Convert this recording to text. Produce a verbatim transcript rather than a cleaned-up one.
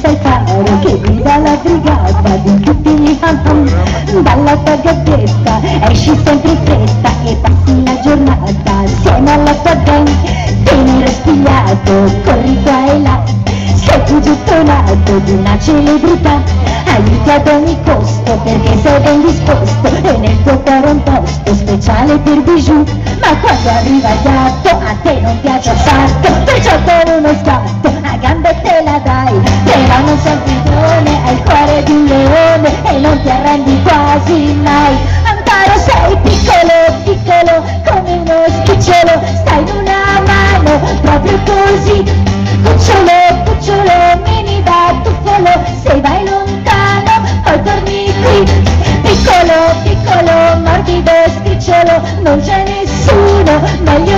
sei il faro che guida la brigata di tutti gli ham. Dalla tua gazzetta esci sempre in fretta e passi la giornata assieme alla tua gang. Tenero spigliato, corri qua e là, sei più gettonato di una celebrità. Aiuti ad ogni costo perché sei ben disposto e nel tuo cuore un posto speciale per bijou. Ma quando arriva il gatto a te non piace affatto, perciò con uno scatto a gambe te la dai. Però non sei un pidone, hai il cuore di un leone e non ti arrendi quasi mai. Hamtaro sei piccolo, piccolo come uno spicciolo, stai in una mano proprio così. Cucciolo, cucciolo, mini batuffolo, se vai lontano poi torni qui. Piccolo, piccolo, morbido, scricciolo, non c'è nessuno meglio